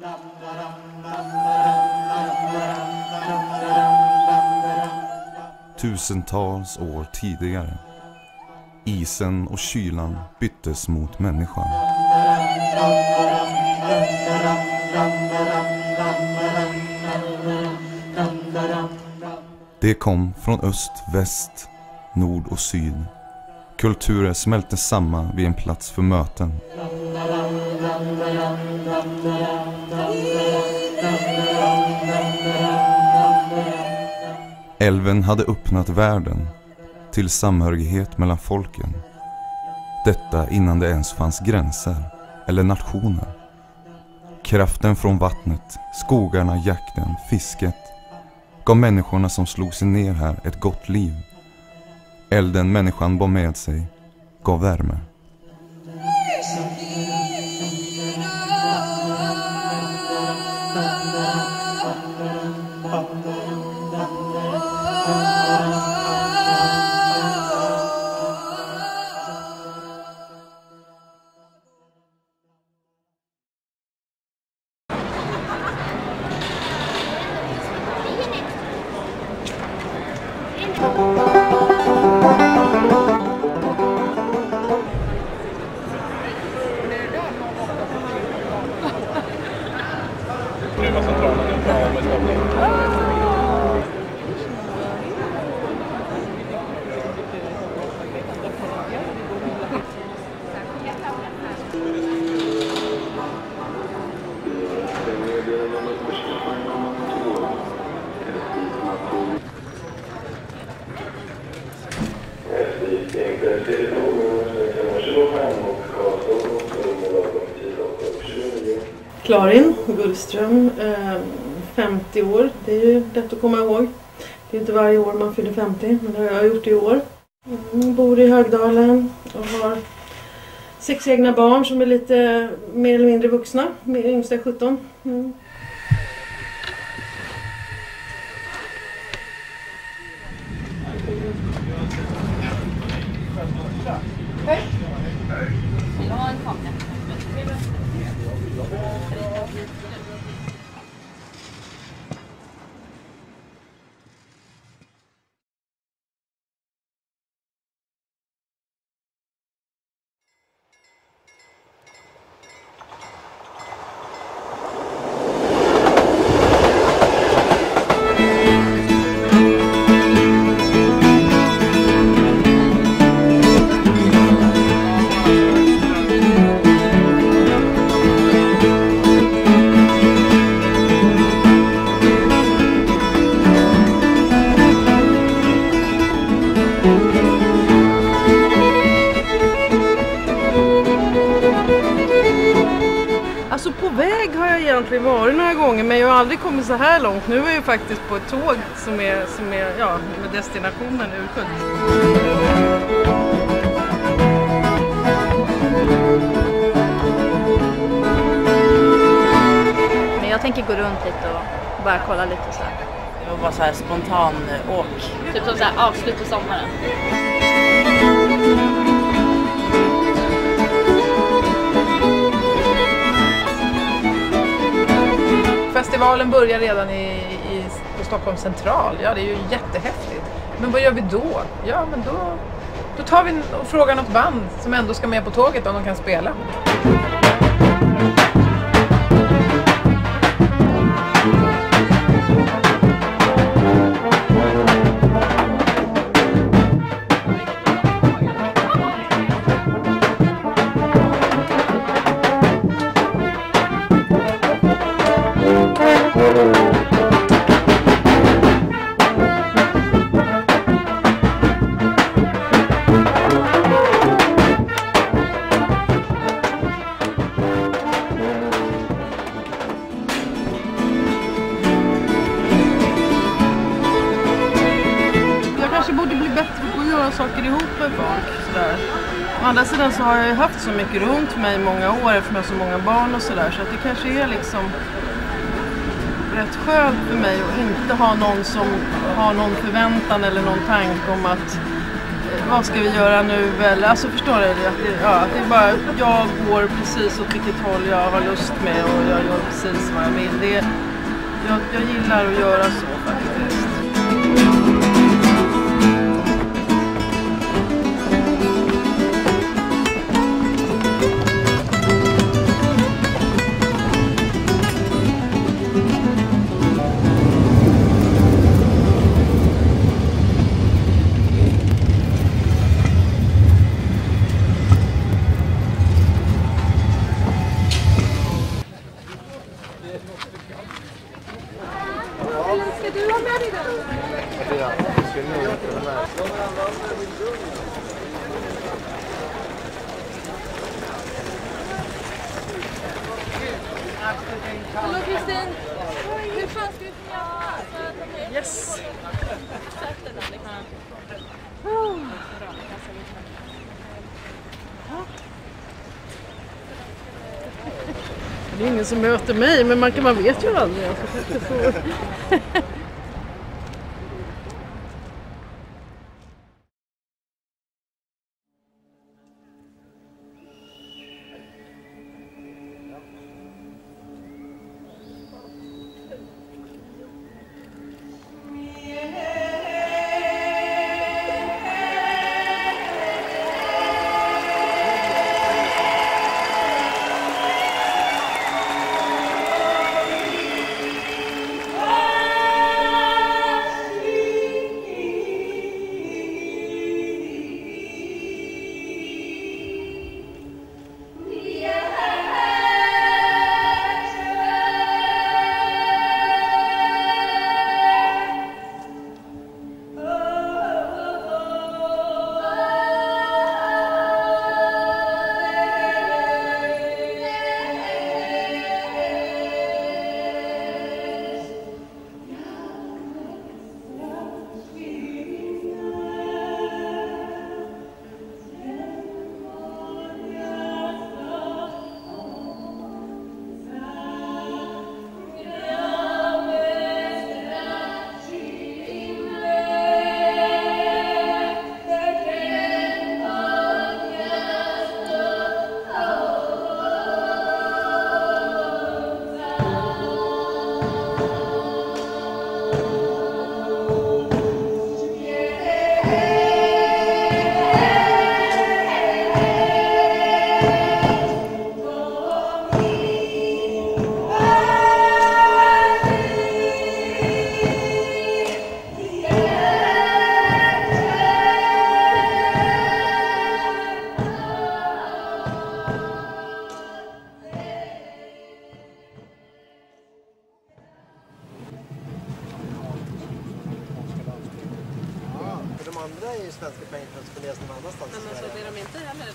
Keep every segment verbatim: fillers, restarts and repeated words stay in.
Tusentals år tidigare. Isen och kylan byttes mot människan. Det kom från öst, väst, nord och syd. Kulturer smälte samman vid en plats för möten. Älven hade öppnat världen till samhörighet mellan folken. Detta innan det ens fanns gränser eller nationer. Kraften från vattnet, skogarna, jakten, fisket gav människorna som slog sig ner här ett gott liv. Elden människan bar med sig gav värme. Karin Gullström, femtio år. Det är ju lätt att komma ihåg. Det är inte varje år man fyller femtio, men det har jag gjort i år. Jag bor i Högdalen och har sex egna barn som är lite mer eller mindre vuxna. Min yngsta är sjutton. Mm. Hej! Vill du ha en kaka? Alltså på väg har jag egentligen varit några gånger, men jag har aldrig kommit så här långt. Nu är jag ju faktiskt på ett tåg som är, som är ja, med destinationen Urshult. Men jag tänker gå runt lite och bara kolla lite så här. Det var så här spontan åk. Typ som så här avslut på sommaren. Festivalen börjar redan i, i, på Stockholm central. Ja, det är ju jättehäftigt. Men vad gör vi då? Ja, men då, då tar vi och frågar något band som ändå ska med på tåget om de kan spela. Saker ihop med folk sådär. Å andra sidan så har jag ju haft så mycket runt mig i många år eftersom jag har så många barn och sådär, så att det kanske är liksom rätt skönt för mig att inte ha någon som har någon förväntan eller någon tanke om att vad ska vi göra nu? Eller, alltså förstår du? Att det, ja, att det är bara, jag går precis åt vilket håll jag har lust med och jag gör precis vad jag vill. Det, jag, jag gillar att göra så faktiskt. Hallå Kristin! Hur fan ska vi få hjälpa? Yes! Det är ingen som möter mig, men man, kan, man vet ju aldrig. De andra är ju svenska pengar som spenderas någon annanstans. Men alltså, det är de inte heller.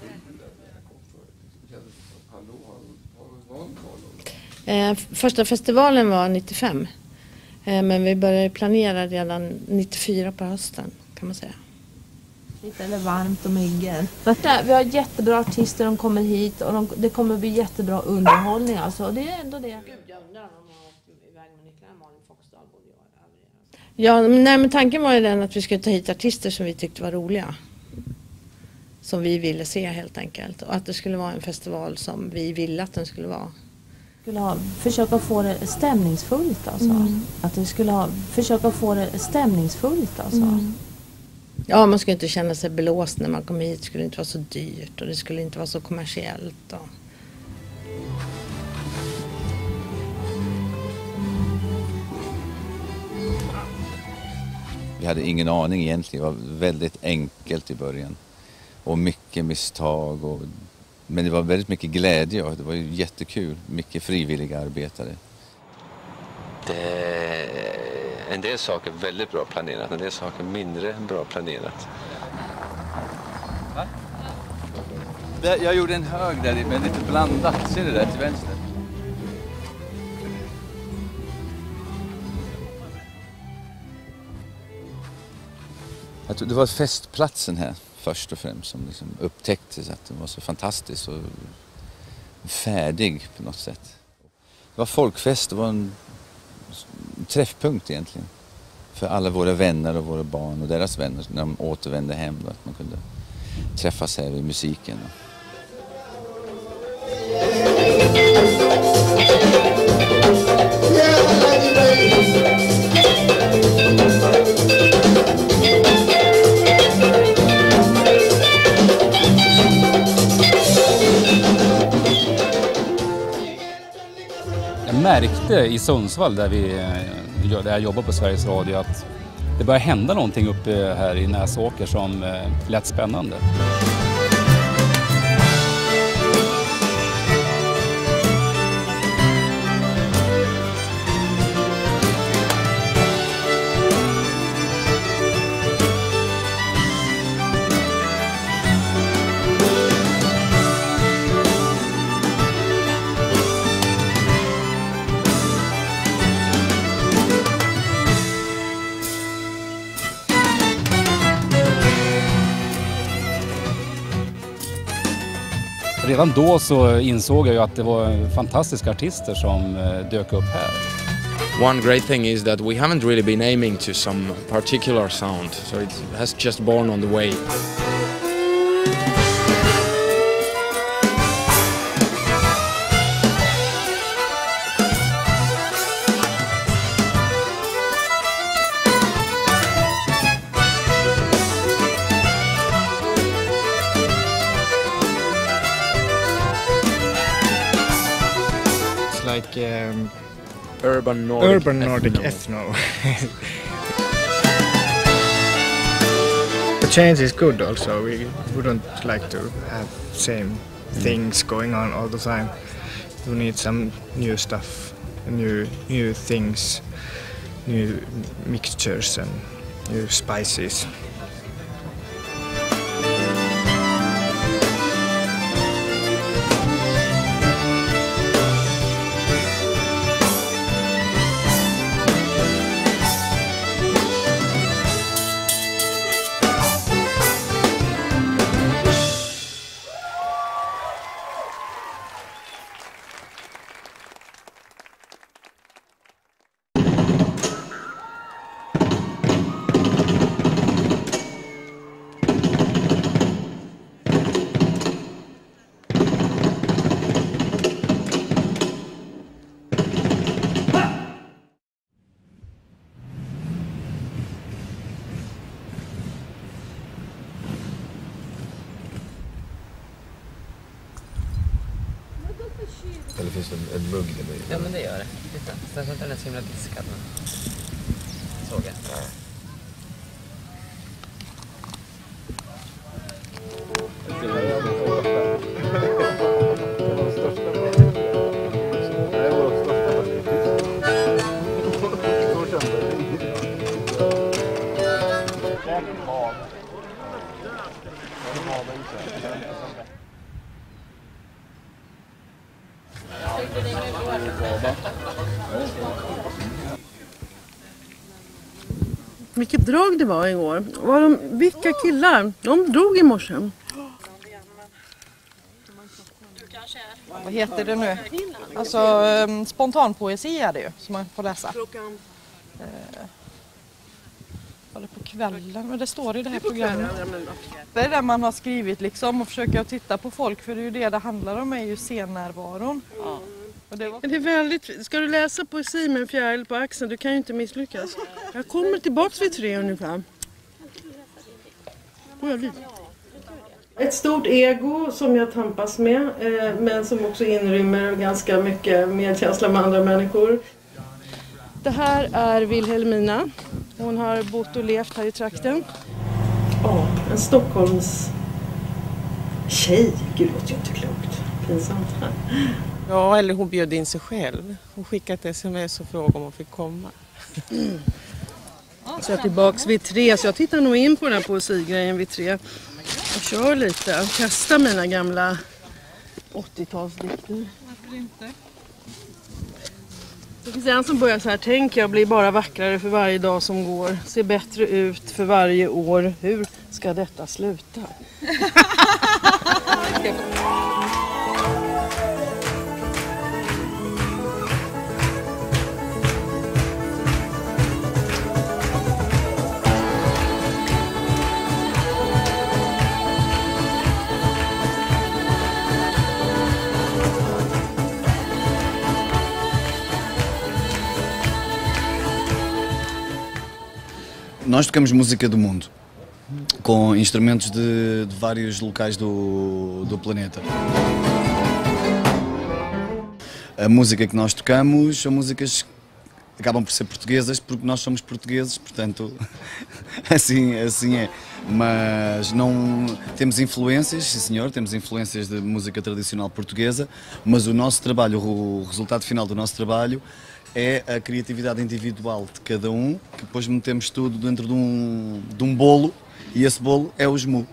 Eh, första festivalen var nittiofem. Eh, men vi började planera redan nittiofyra på hösten, kan man säga. Lite eller varmt och myggen. Vi har jättebra artister, de kommer hit och de, det kommer bli jättebra underhållning. Alltså, det är ändå det. Gud, jag undrar om de har åkt iväg med Niklas Malin Foxdal borde göra. Ja, nej, men tanken var ju den att vi skulle ta hit artister som vi tyckte var roliga. Som vi ville se helt enkelt. Och att det skulle vara en festival som vi ville att den skulle vara. Skulle ha, försöka få det stämningsfullt alltså. Mm. Att det skulle ha, försöka få det stämningsfullt alltså. Mm. Ja, man skulle inte känna sig belåst när man kom hit. Det skulle inte vara så dyrt och det skulle inte vara så kommersiellt. Och... Vi hade ingen aning egentligen. Det var väldigt enkelt i början. Och mycket misstag. Och... Men det var väldigt mycket glädje och det var ju jättekul. Mycket frivilliga arbetare. Det är en del saker väldigt bra planerat, en del saker mindre bra planerat. Va? Jag gjorde en hög där med lite blandat. Ser du det till vänster? Jag tror det var festplatsen här först och främst som liksom upptäcktes att den var så fantastisk och färdig på något sätt. Det var folkfest, det var en träffpunkt egentligen. för alla våra vänner och våra barn och deras vänner när de återvände hem. Då, att man kunde träffas här i musiken. Jag märkte i Sundsvall där, vi, där jag jobbar på Sveriges Radio att det börjar hända någonting uppe här i Näsåker som lät spännande. Redan då så insåg jag ju att det var fantastiska artister som dök upp här. One great thing is that we haven't really been aiming to some particular sound, so it has just born on the way. Like um, urban Nordic, urban Nordic ethno. ethno. The change is good also. We wouldn't like to have same things going on all the time. We need some new stuff, new new things, new mixtures and new spices. Eller finns det en mugg där? Ja, men det gör det. Titta. Sen så att den är så himla diskad. Såg jag. Vilket drag det var igår. Var de, vilka killar? De drog i morse. Vad heter det nu? Alltså um, spontanpoesi är det ju som man får läsa. Eh, var det på kvällen? Men det står i det här programmet. Det är det man har skrivit liksom och försöka titta på folk, för det är ju det det handlar om, är ju scennärvaron. Ja. Det, var... det är väldigt... Ska du läsa poesi med en fjäril på axeln, du kan ju inte misslyckas. Jag kommer tillbaka vid tre ungefär. Ett stort ego som jag tampas med, eh, men som också inrymmer ganska mycket medkänsla med andra människor. Det här är Wilhelmina. Hon har bott och levt här i trakten. Ja, oh, en Stockholms tjej. Gud, det låter ju inte klokt. Pinsamt. Ja, eller hon bjöd in sig själv. Hon skickade ett sms och frågade om hon fick komma. Mm. Så jag är tillbaka vid tre, så jag tittar nog in på den här poesigrejen vid tre. Och kör lite, och testar mina gamla åttiotalsdikter. Varför inte? Det finns en som börjar så här: tänk, jag blir bara vackrare för varje dag som går. Ser bättre ut för varje år. Hur ska detta sluta? Nós tocamos música do mundo, com instrumentos de, de vários locais do, do planeta. A música que nós tocamos são músicas que acabam por ser portuguesas, porque nós somos portugueses, portanto, assim, assim é. Mas não temos influências, sim senhor, temos influências de música tradicional portuguesa, mas o nosso trabalho, o resultado final do nosso trabalho é a criatividade individual de cada um, que depois metemos tudo dentro de um, de um bolo, e esse bolo é o Jmu.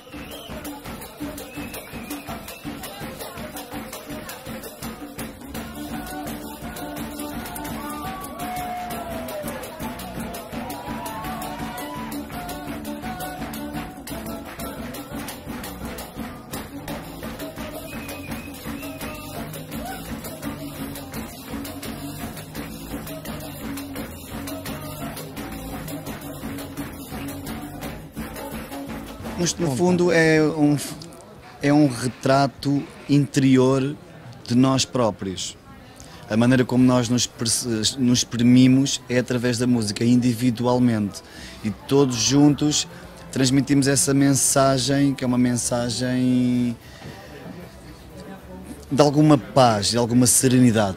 No fundo é um, é um retrato interior de nós próprios. A maneira como nós nos, nos exprimimos é através da música, individualmente. E todos juntos transmitimos essa mensagem, que é uma mensagem de alguma paz, de alguma serenidade.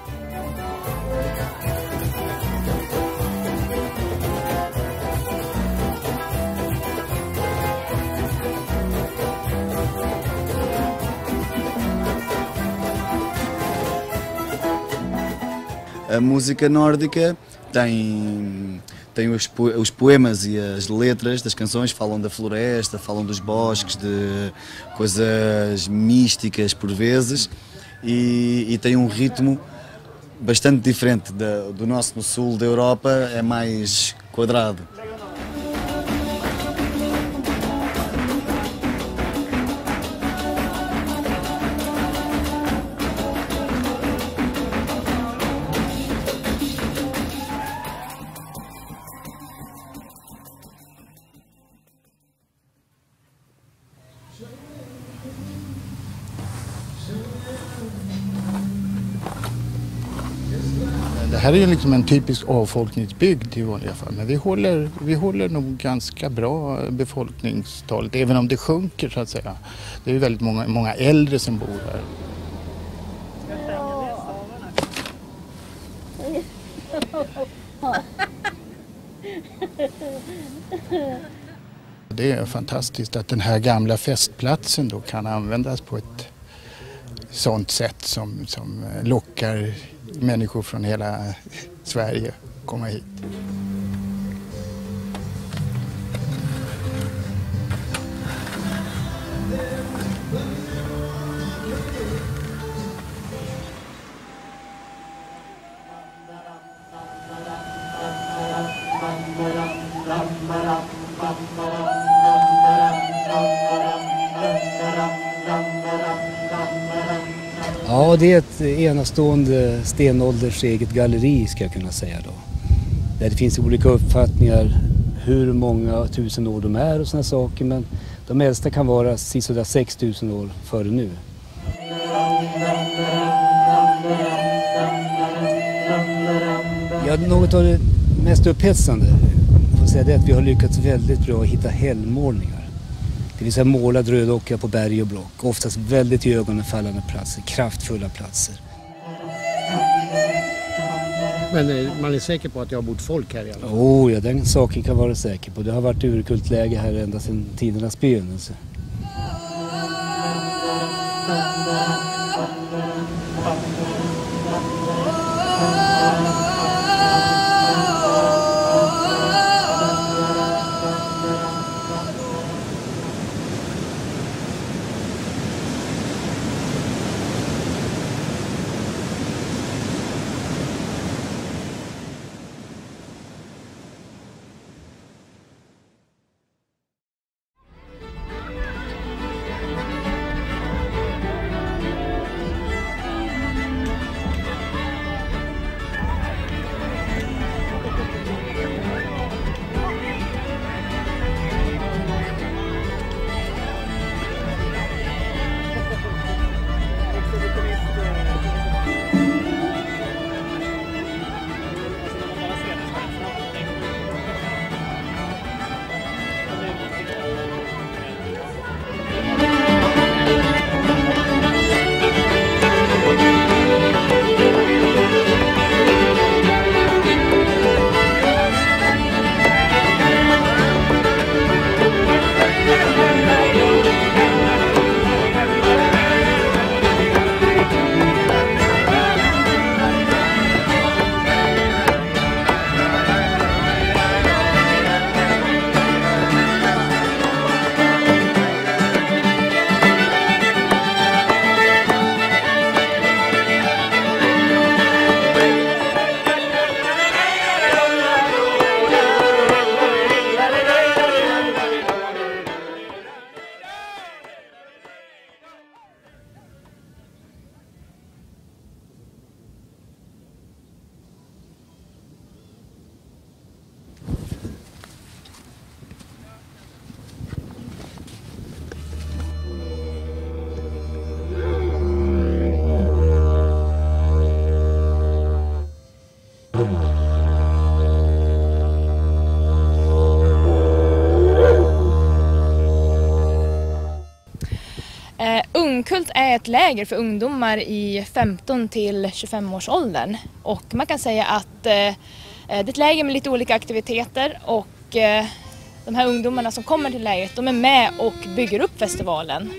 A música nórdica tem, tem os, po os poemas e as letras das canções, falam da floresta, falam dos bosques, de coisas místicas por vezes, e, e tem um ritmo bastante diferente da, do nosso. No sul da Europa é mais quadrado. Det här är ju liksom en typisk avfolkningsbygd i vanliga fall, men vi håller, vi håller nog ganska bra befolkningstalet, även om det sjunker så att säga. Det är ju väldigt många, många äldre som bor här. Det är fantastiskt att den här gamla festplatsen då kan användas på ett sånt sätt som, som lockar människor från hela Sverige komma hit. Ja, det är ett enastående stenålders eget galleri ska jag kunna säga då. Där det finns olika uppfattningar hur många tusen år de är och såna saker, men de äldsta kan vara sådär sex tusen år före nu. Ja, något av det mest upphetsande får säga det är att vi har lyckats väldigt bra att hitta hällmålningar. Det vill säga målad rödocka på berg och block. Oftast väldigt i ögonfallande platser, kraftfulla platser. Men man är säker på att det har bott folk här i alla fall? Oh ja, den saken kan vara säker på. Det har varit urkultläge här ända sedan tidernas begynnelse. är ett läger för ungdomar i femton till tjugofem års åldern. Och man kan säga att eh, det är ett läger med lite olika aktiviteter och eh, de här ungdomarna som kommer till lägret, de är med och bygger upp festivalen.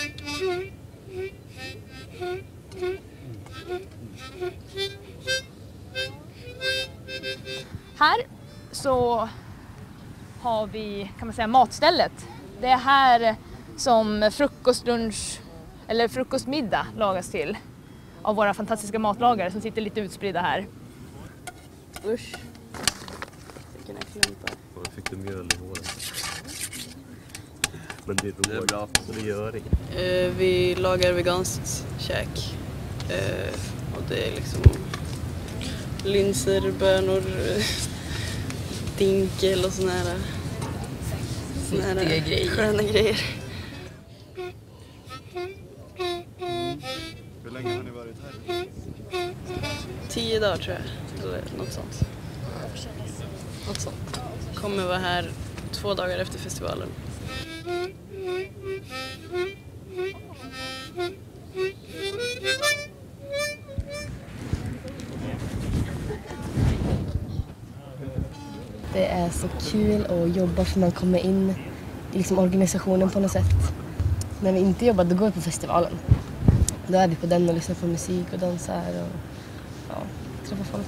Här så har vi, kan man säga, matstället. Det är här som frukost-, eller frukostmiddag lagas till av våra fantastiska matlagare som sitter lite utspridda här. Usch. Vilken klumpar. Jag fick du mjöl i håret. Men det är, det är bra, så det gör inget. Uh, vi lagar veganskt käk. Uh, och det är liksom linser, bönor, dinkel och såna här, såna här grejer. Sköna grejer. Hur länge har ni varit här? Tio dagar tror jag, eller något sånt. Något sånt. Kommer vara här två dagar efter festivalen. Det är så kul att jobba för man kommer in i liksom organisationen på något sätt. När vi inte jobbar då går vi på festivalen. Då är vi på den och lyssnar på musik och dansar och ja, träffar folk.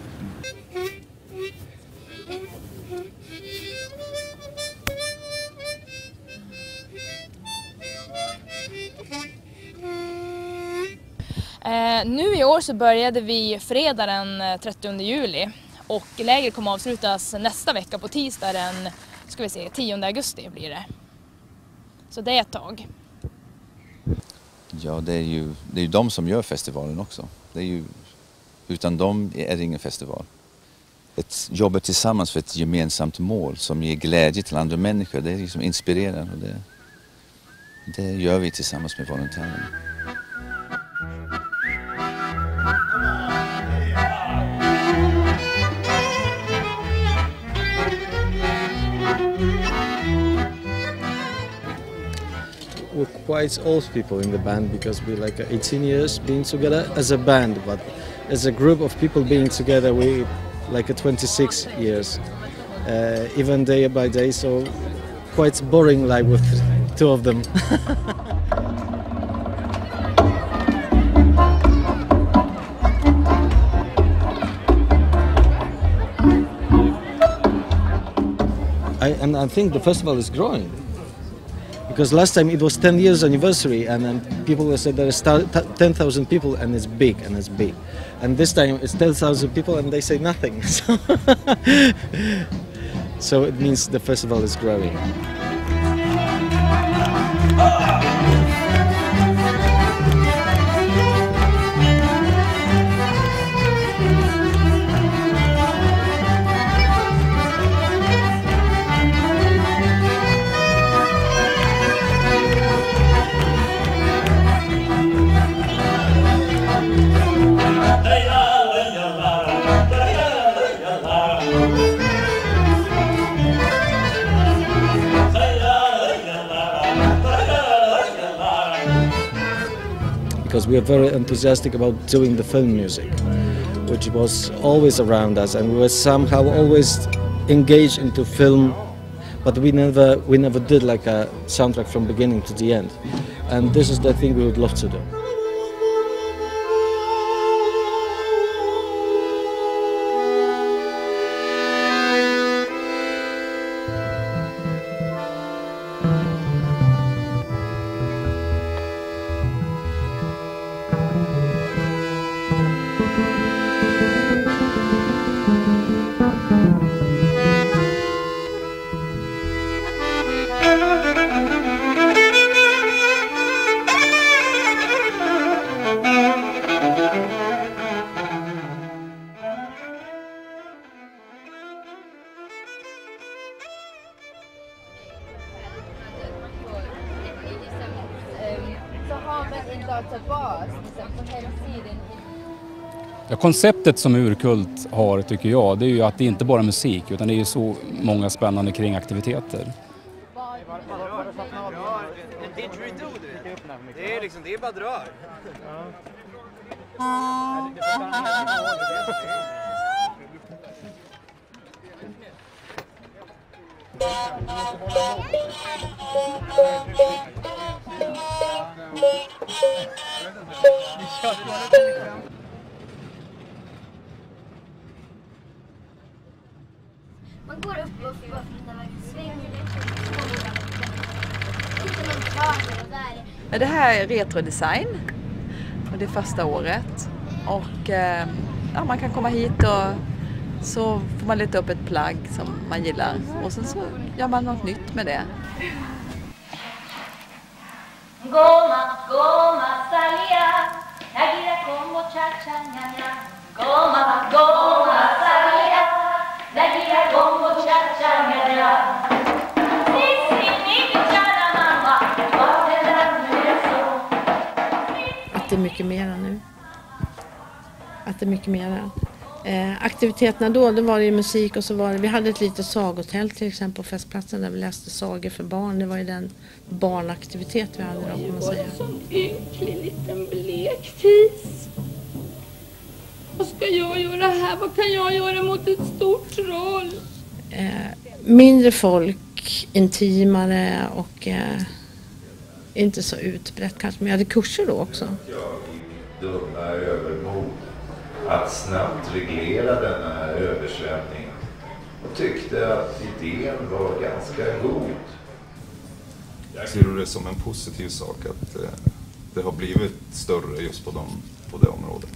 Eh, nu i år så började vi fredag den trettionde juli och lägret kommer avslutas nästa vecka på tisdag den ska vi se, tionde augusti blir det. Så det är ett tag. Ja, det är ju det är ju de som gör festivalen också. Det är ju, utan dem är det ingen festival. Ett jobba tillsammans för ett gemensamt mål som ger glädje till andra människor, det är liksom inspirerande och det, det gör vi tillsammans med volontärerna. We're quite old people in the band because we're like eighteen years being together as a band, but as a group of people being together we like a twenty-six years, uh, even day by day, so quite boring life with two of them. I, and I think the festival is growing. Because last time it was ten years anniversary and then people said there is ten thousand people and it's big and it's big. And this time it's ten thousand people and they say nothing. So, so it means the festival is growing. Because we are very enthusiastic about doing the film music, which was always around us, and we were somehow always engaged into film, but we never we never did like a soundtrack from beginning to the end, and this is the thing we would love to do. Ja, konceptet som Urkult har tycker jag, det är ju att det inte bara är musik utan det är ju så många spännande kringaktiviteter. Det är liksom, det är bara drar. Ja. Man går upp och får finna vägen svänger. Det här är retrodesign och det är första året och eh, ja, man kan komma hit och så får man leta upp ett plagg som man gillar och sen så gör man något nytt med det. Goma, goma, salia, nagira como cha-cha-ña-ña. Goma, goma, salia, nagira como cha-cha-ña-ña. Att det är mycket mera nu. Att det är mycket mera. Eh, aktiviteterna då, då var det ju musik och så var det, vi hade ett litet sagotält till exempel på festplatsen där vi läste sagor för barn. Det var ju den barnaktivitet vi hade då, kan man säga. Det var en sån ynklig liten blektis. Vad ska jag göra här? Vad kan jag göra mot ett stort troll? Eh, mindre folk, intimare och eh, inte så utbrett kanske. Men jag hade kurser då också. Dumma övermod att snabbt reglera denna översvämning och tyckte att idén var ganska god. Jag ser det som en positiv sak att eh, det har blivit större just på, dem, på det området.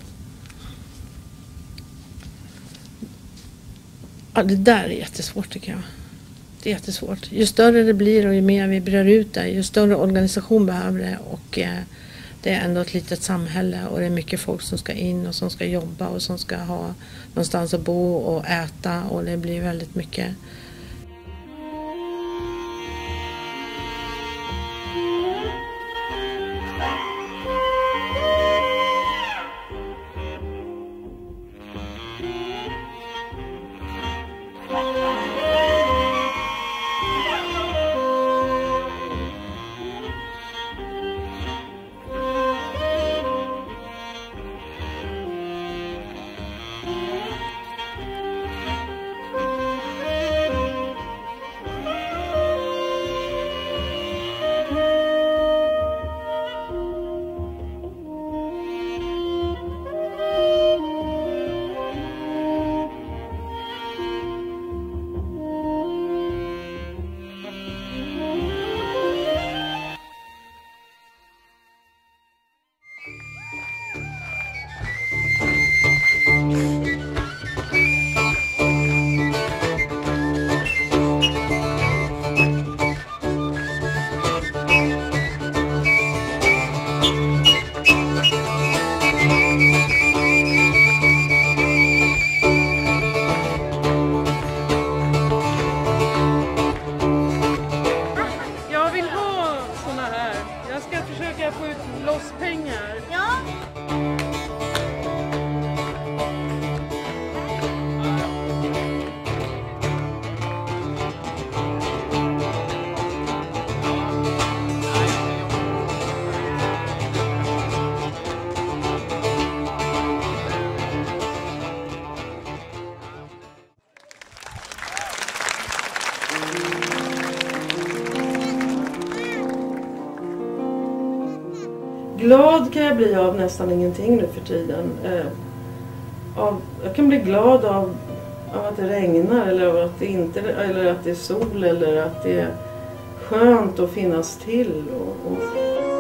Ja, det där är jättesvårt tycker jag. Det är jättesvårt. Ju större det blir och ju mer vi brer ut det, ju större organisation behöver det och eh, det är ändå ett litet samhälle och det är mycket folk som ska in och som ska jobba och som ska ha någonstans att bo och äta och det blir väldigt mycket. Glad kan jag bli av nästan ingenting nu för tiden. Eh, av, jag kan bli glad av, av att det regnar eller av att det inte eller att det är sol eller att det är skönt att finnas till. Och, och.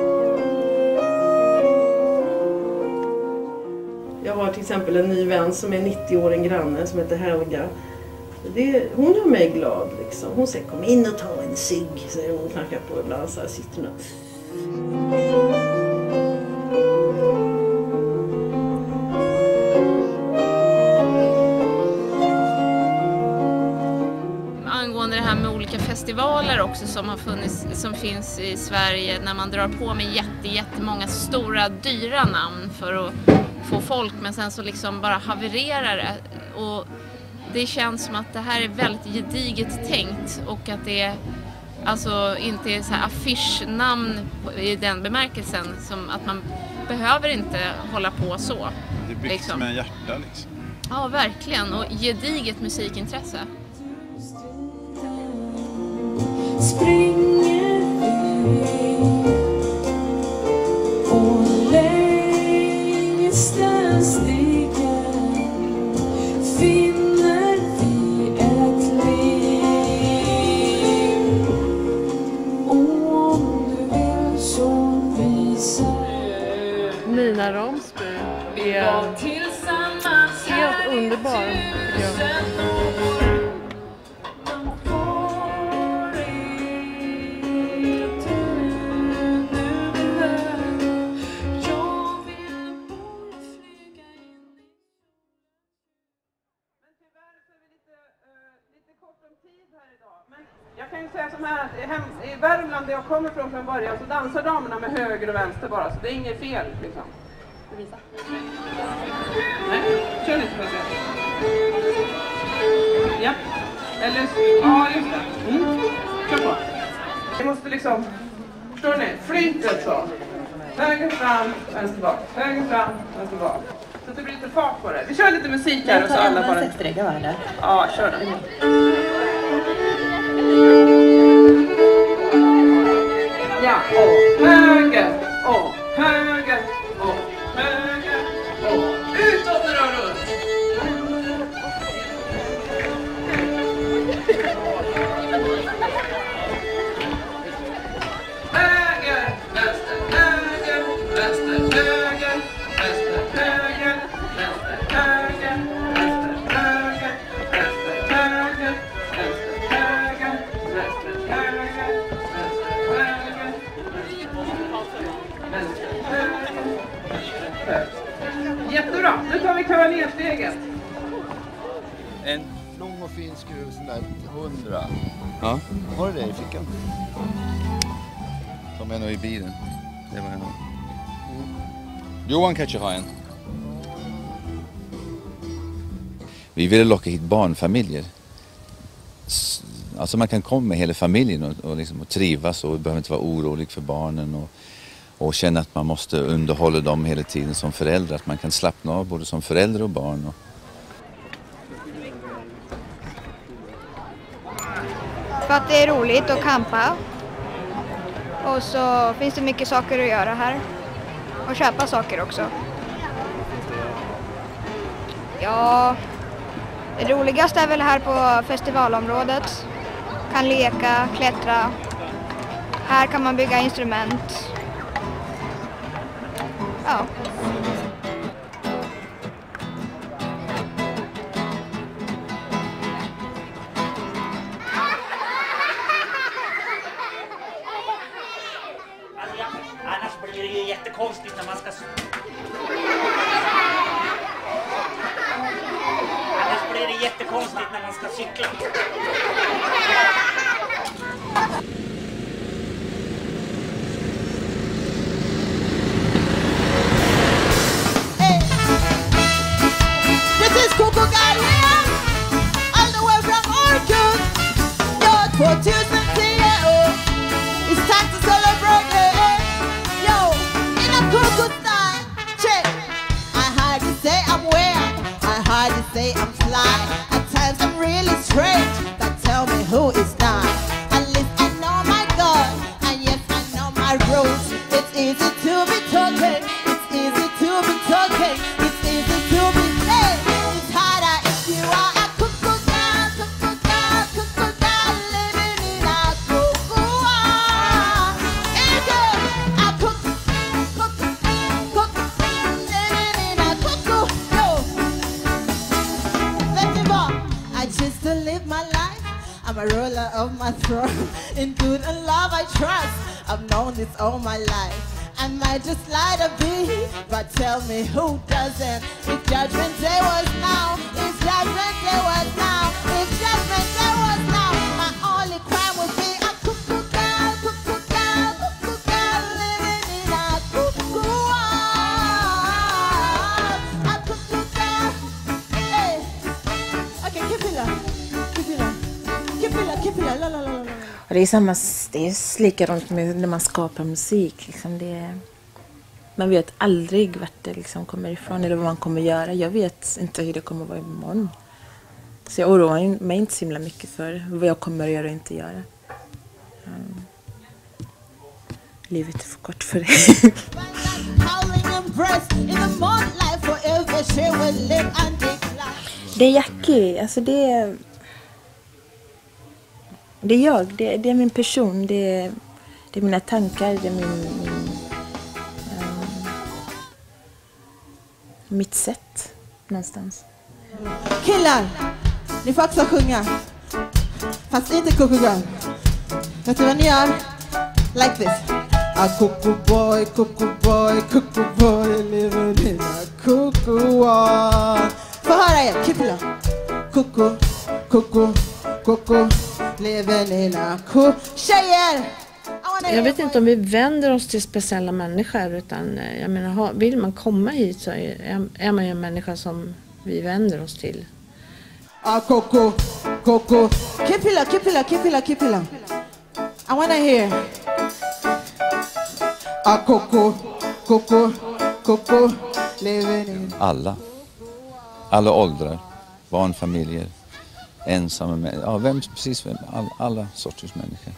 Jag har till exempel en ny vän som är nittio år, en granne som heter Helga. Det, hon gör mig glad liksom. Hon säger kom in och ta en cigg, säger hon och knackar på ibland så här sitter hon. Angående det här med olika festivaler också som har funnits, som finns i Sverige när man drar på med jätte, jättemånga stora dyra namn för att få folk men sen så liksom bara havererar det och det känns som att det här är väldigt gediget tänkt och att det är alltså inte är så här affischnamn i den bemärkelsen som att man behöver inte hålla på så. Det byggs liksom. med hjärta liksom. Ja, verkligen. Och gediget musikintresse. Springer vi och längsta stigen finner vi ett liv. Och om du vill så visar Nina Ramsby är helt underbar. Jag kan ju säga som här, att i Värmland där jag kommer från från början så dansar damerna med höger och vänster bara, så det är inget fel liksom. Visa. Nej, kör lite för att se. Ja, eller, ja just det. Mm. Kör på. Vi måste liksom, förstår ni, flytet så. Höger fram, vänster bak, höger fram, vänster bak. Så att det blir lite fart på det. Vi kör lite musik här och så alla bara... sexsträcka var det? Ja, kör då. Ja, och höger, och höger, och höger, och utåt och runt. Höger, vänster, höger, vänster, höger, vänster, höger, vänster, höger, vänster, höger, vänster, höger, vänster, höger, vänster, höger, vänster, höger. Jättebra, nu tar vi kavaljersteget. En lång och fin skruv, sån där hundra. Ja. Har du det i fickan? Som är nog i bilen. Det var en. Mm. Johan kanske har en. Vi ville locka hit barnfamiljer. Alltså man kan komma med hela familjen och, och, liksom, och trivas och behöver inte vara orolig för barnen och, och känna att man måste underhålla dem hela tiden som förälder. Att man kan slappna av både som förälder och barn. Och... För att det är roligt att campa. Och så finns det mycket saker att göra här. Och köpa saker också. Ja, det roligaste är väl här på festivalområdet. Kan leka, klättra. Här kan man bygga instrument. Ja. Annars blir det ju jättekonstigt när man ska... Annars blir det jättekonstigt när man ska cykla. This is Coco Gallian, all the way from Orchard. Yo, twenty twenty, it's time to celebrate. Yo, in a Coco style, check. I hard to say I'm weird, I hard to say I'm fly. At times I'm really strange, but tell me who is not. At least I know my God, and yes I know my rules. It's easy to be talking, it's easy to be talking, it's easy to be saying. It's harder if you are a Coco girl, Coco girl, Coco girl, living in a Coco world. Hey girl, a Coco, Coco, Coco, living in a Coco. Yo, festival, I just to live my life. I'm a ruler of my throne. In good and love I trust. I've known this all my life. I might just lie to be, but tell me who doesn't? If judgment day was now, if judgment day was now, if judgment day was now, my only crime would be a cuckoo girl, cuckoo girl, cuckoo girl, living in a cuckoo world. A cuckoo girl, hey. Okay, keep it up, keep it up, keep it up, keep it up, la la la la la. Det det är samma, det är likadant med när man skapar musik. Liksom det är, man vet aldrig vart det liksom kommer ifrån eller vad man kommer göra. Jag vet inte hur det kommer vara imorgon. Så jag oroar mig inte så himla mycket för vad jag kommer att göra och inte göra. Um, livet är för kort för det. Det är Jackie, alltså det är... Det är jag, det, det är min person, det är, det är mina tankar, det är min, min um, mitt sätt någonstans. Killar, ni får också sjunga. Fast inte Coco Girl. Vet du vad ni gör? Like this. A Coco boy, Coco boy, Coco boy, living in a Coco world. Få höra er, Kippila. Coco, Coco, Coco. Tjejer! Jag vet inte om vi vänder oss till speciella människor, utan jag menar, vill man komma hit så är, är man ju en människa som vi vänder oss till. Ah, Coco, Coco. Kipila, Kipila, Kipila, Kipila. I wanna hear. Ah, Coco, Coco, Coco. Alla. Alla åldrar. Barnfamiljer. Ensamma människor, ja, vem, precis vem, all, alla sorters människor.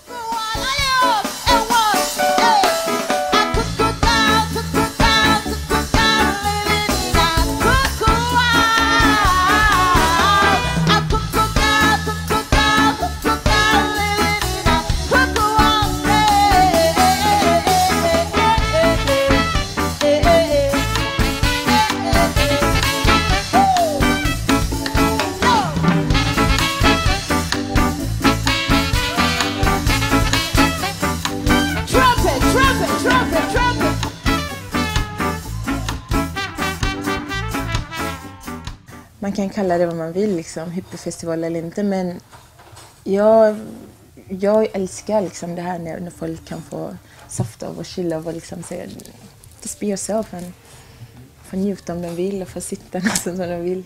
Man kan kalla det vad man vill, liksom, hippiefestival eller inte, men jag, jag älskar liksom det här när, när folk kan få softa och chilla och liksom säga just be yourself, and få njuta om de vill och få sitta nästan som de vill.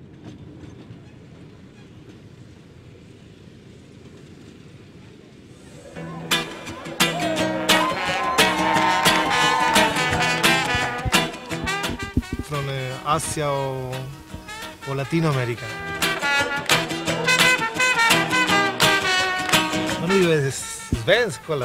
Från Asia och och Latinoamérica. Man är ju svensk, kolla.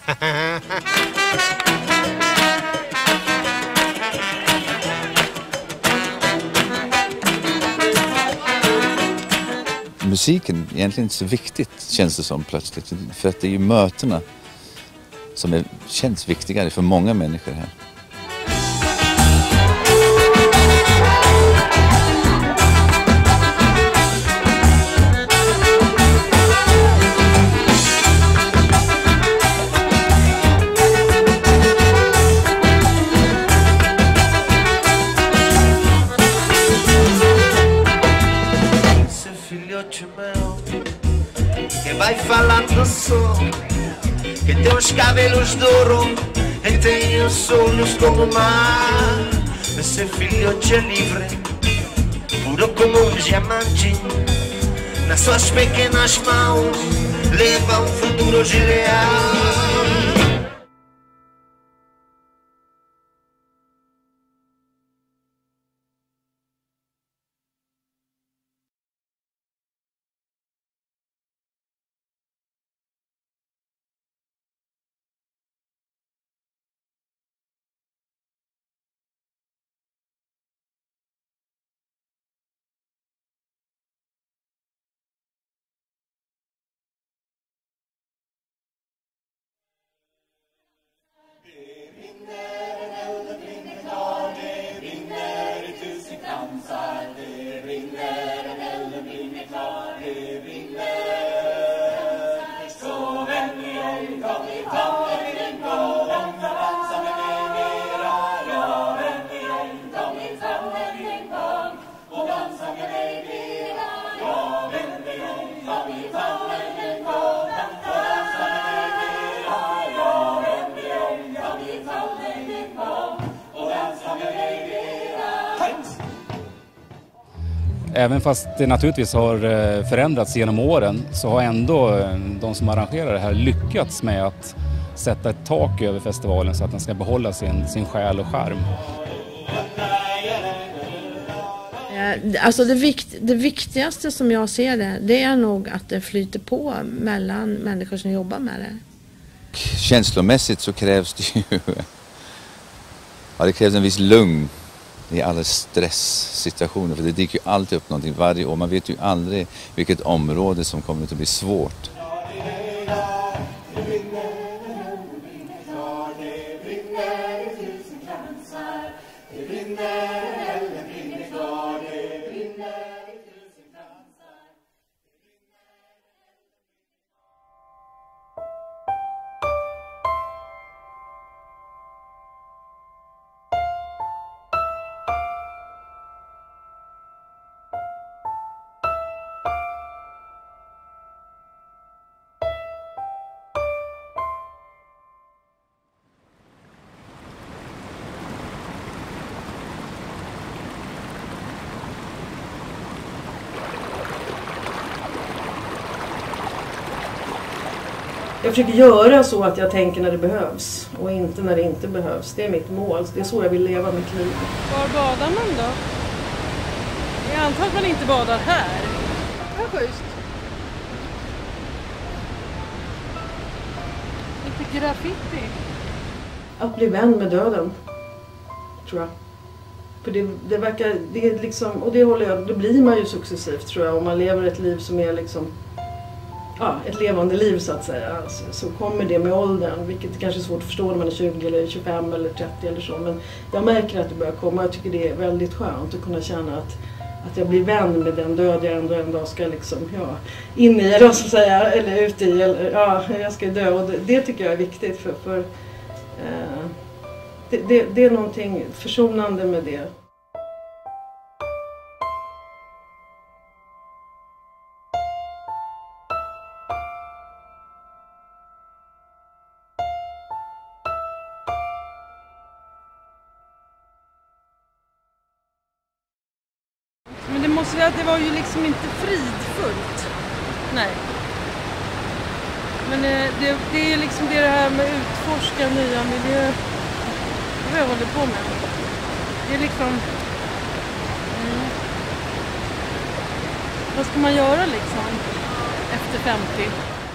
Musiken är egentligen inte så viktigt, känns det som plötsligt. För att det är ju mötena som är, känns viktigare för många människor här. Vai falando só que teus cabelos de ouro e teus olhos como o mar. Esse filhote é livre, puro como um diamante. Nas suas pequenas mãos leva um futuro genial. Även fast det naturligtvis har förändrats genom åren så har ändå de som arrangerar det här lyckats med att sätta ett tak över festivalen så att den ska behålla sin, sin själ och charm. Alltså det, vikt, det viktigaste som jag ser det, det är nog att det flyter på mellan människor som jobbar med det. Känslomässigt så krävs det ju ja, det krävs en viss lugn i alla stresssituationer, för det dyker ju alltid upp någonting varje år. Man vet ju aldrig vilket område som kommer att bli svårt. Jag försöker göra så att jag tänker när det behövs och inte när det inte behövs. Det är mitt mål. Det är så jag vill leva mitt liv. Var badar man då? Jag antar att man inte badar här. Vad schysst. Lite graffiti. Att bli vän med döden, tror jag. För det, det verkar, det är liksom, och det håller jag, det blir man ju successivt tror jag. Om man lever ett liv som är liksom ja, ett levande liv så att säga, alltså, så kommer det med åldern, vilket kanske är svårt att förstå när man är tjugo eller tjugofem eller trettio eller så, men jag märker att det börjar komma. Jag tycker det är väldigt skönt att kunna känna att, att jag blir vän med den död jag ändå en dag ska liksom, ja, in i eller så att säga, eller ut i, eller ja, jag ska dö, och det, det tycker jag är viktigt för, för eh, det, det, det är någonting försonande med det. Men det måste säga att det var ju liksom inte fridfullt. Nej. Men det, det är liksom det här med att utforska nya miljöer. Det är vad jag håller på med. Det är liksom... Mm. Vad ska man göra liksom efter femtio?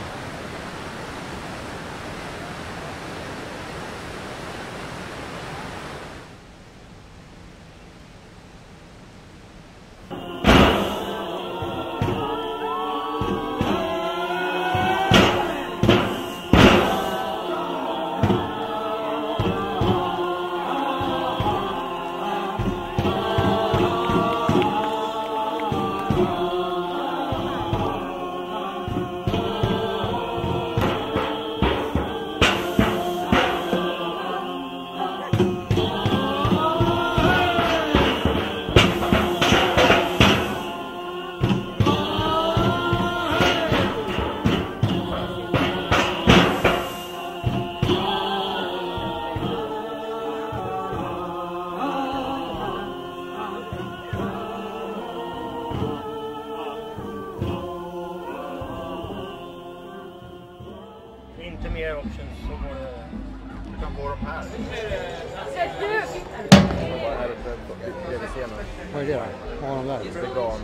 Inte mer options så går det... Du kan få de här. Vad är det då? Vad har de där? Vegan.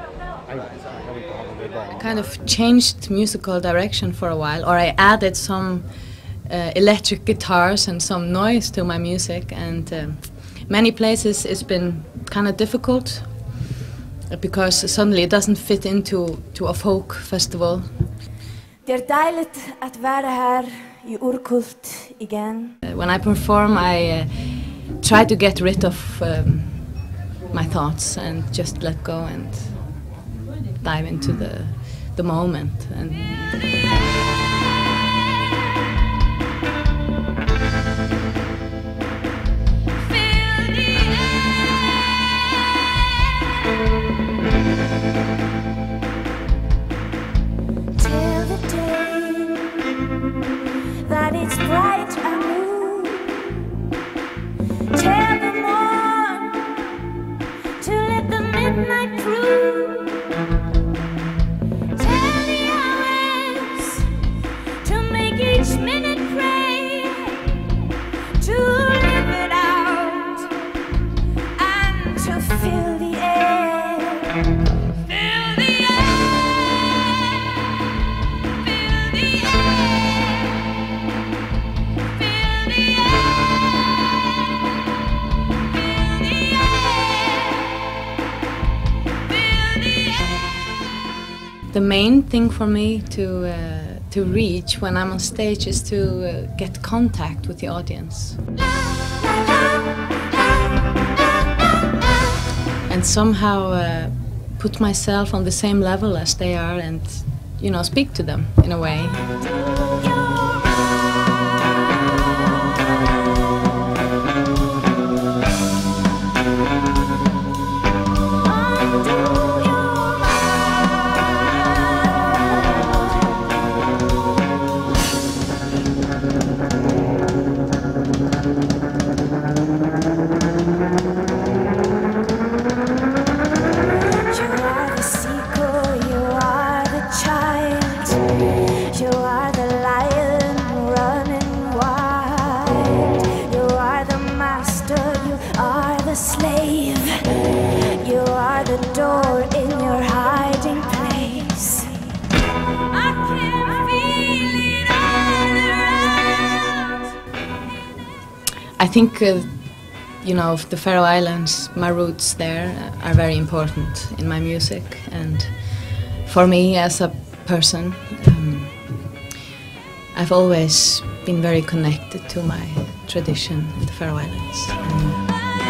I kind of changed musical direction for a while, or I added some uh, electric guitars and some noise to my music, and uh, many places it's been kind of difficult because suddenly it doesn't fit into to a folk festival. Det är dejligt att vara här i Urkult igen. When I perform, I uh, try to get rid of um, my thoughts and just let go and dive into the the moment. And till the day that it's bright and blue, tell the morn to let the midnight through. fill the air. Fill the air. Fill the air. Fill the The main thing for me to uh, to reach when I'm on stage is to uh, get contact with the audience. And somehow uh, put myself on the same level as they are and, you know, speak to them in a way. I think, uh, you know, the Faroe Islands, my roots there are very important in my music, and for me as a person, um, I've always been very connected to my tradition in the Faroe Islands. Um,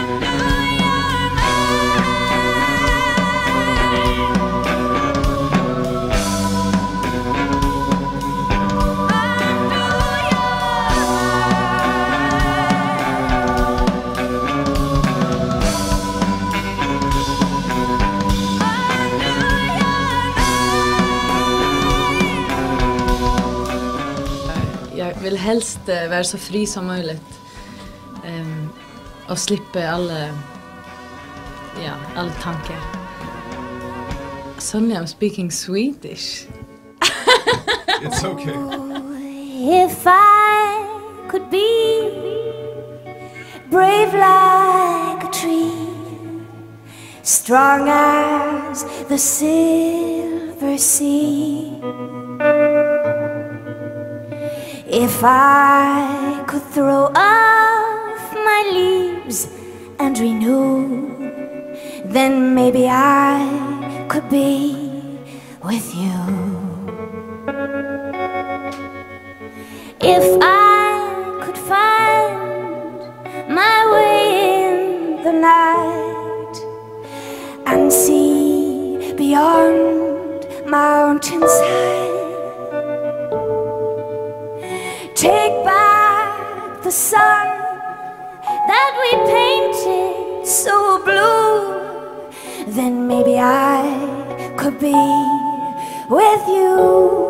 Jeg vil helst være så fri som mulig um, og slippe alle, ja, alle tanker. Suddenly I'm speaking Swedish. It's okay. If I could be brave like a tree, strong as the silver sea, if I could throw off my leaves and renew, then maybe I could be with you. If I could find my way in the night and see beyond mountains high, take back the sun that we painted so blue, then maybe I could be with you.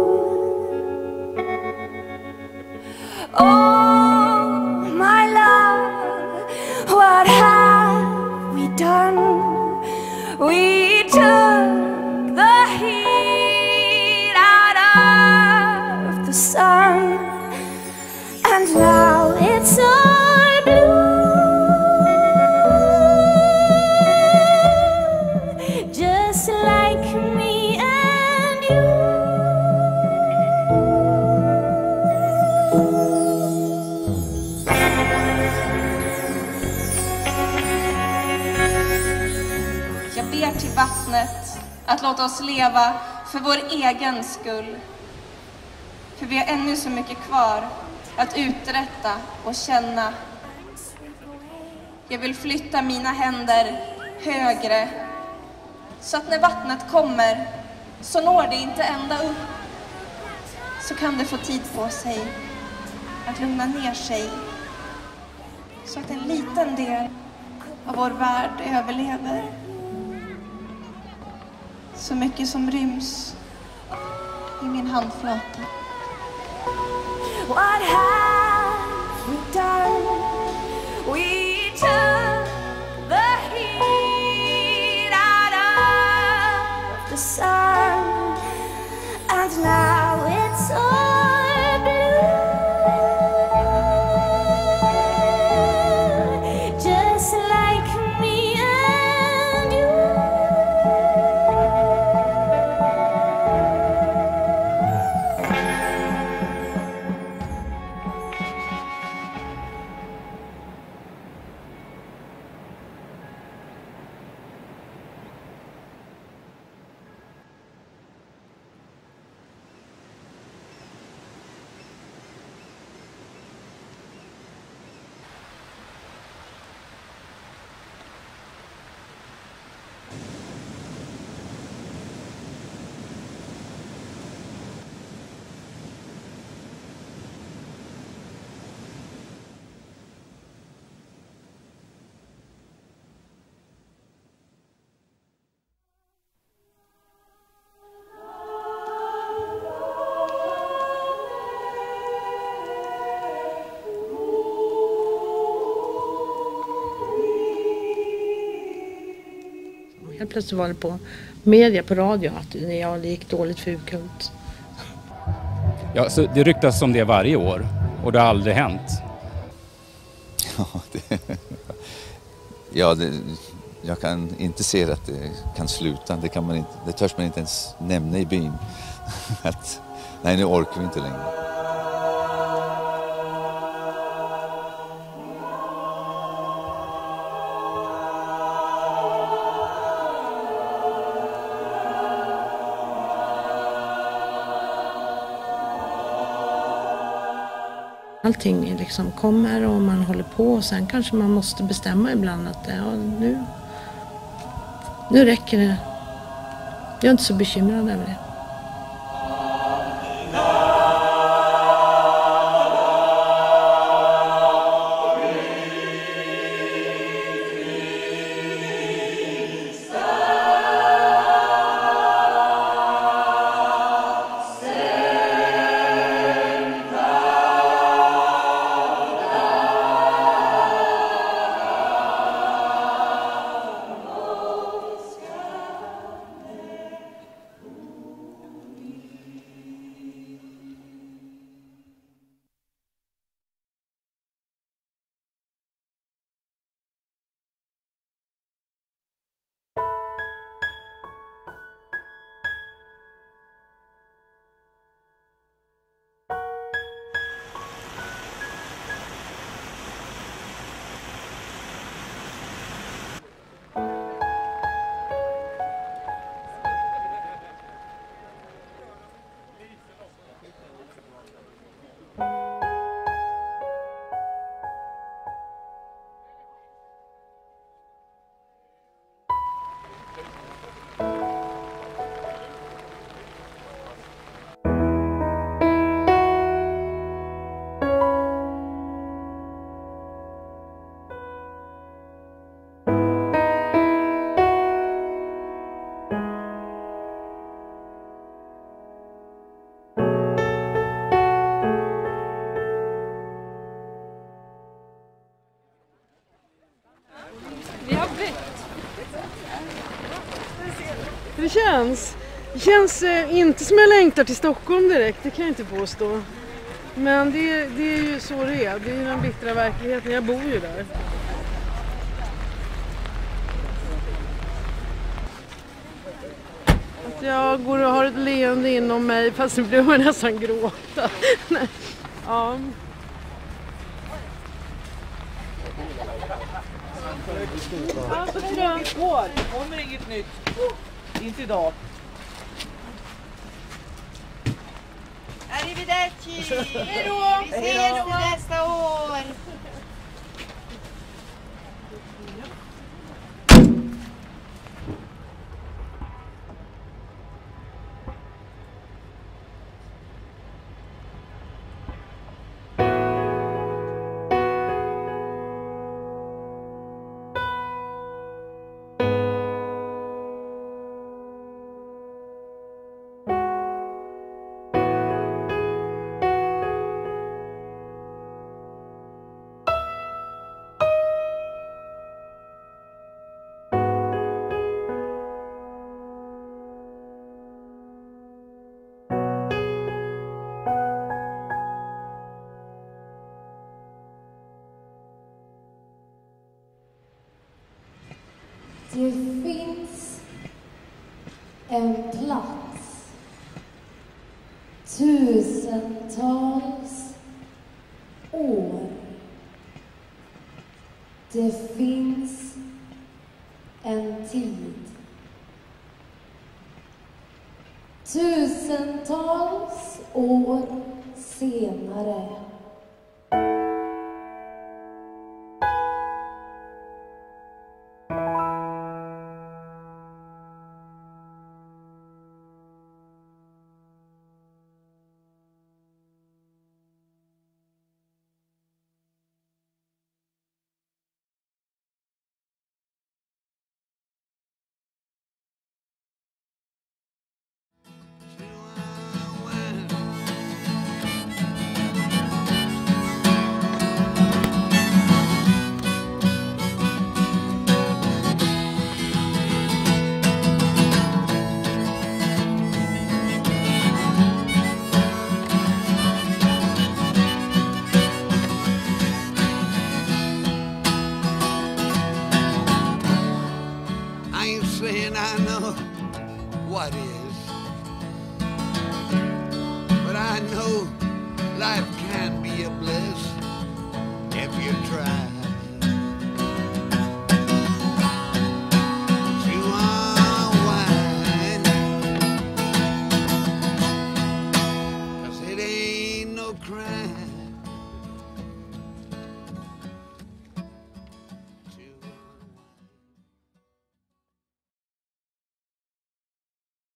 Oh, my love, what have we done? We took the heat out of the sun, and now it's all blue, just like me and you. Jag ber till vattnet att låta oss leva för vår egen skull. För vi har ännu så mycket kvar att uträtta och känna. Jag vill flytta mina händer högre, så att när vattnet kommer så når det inte ända upp. Så kan det få tid på sig att lugna ner sig, så att en liten del av vår värld överlever. Så mycket som ryms i min handflata. What have we done? We took the heat out of the sun, and now it's all blue, just like me and Helt plötsligt var det på media, på radio, att ja, det gick dåligt för U-Kult. Ja, så det ryktas om det varje år och det har aldrig hänt. Ja, det, ja det, jag kan inte se att det kan sluta. Det, kan man inte, det törs man inte ens nämna i byn. Att, nej, nu orkar vi inte längre. Allting liksom kommer och man håller på och sen kanske man måste bestämma ibland att ja, nu, nu räcker det. Jag är inte så bekymrad över det. Det känns, det känns eh, inte som jag längtar till Stockholm direkt, det kan jag inte påstå. Men det, det är ju så det är, det är ju den bittra verkligheten, jag bor ju där. Att jag går och har ett leende inom mig, fast nu blir jag nästan gråta. Ja. Alltså krönt hår, det kommer inget nytt. Inte idag. Arrivederci! Hej då! Vi ses nästa år! Det finns en plats tusentals år. Det finns en tid tusentals år senare. saying I know what is, but I know life can be a bliss if you try.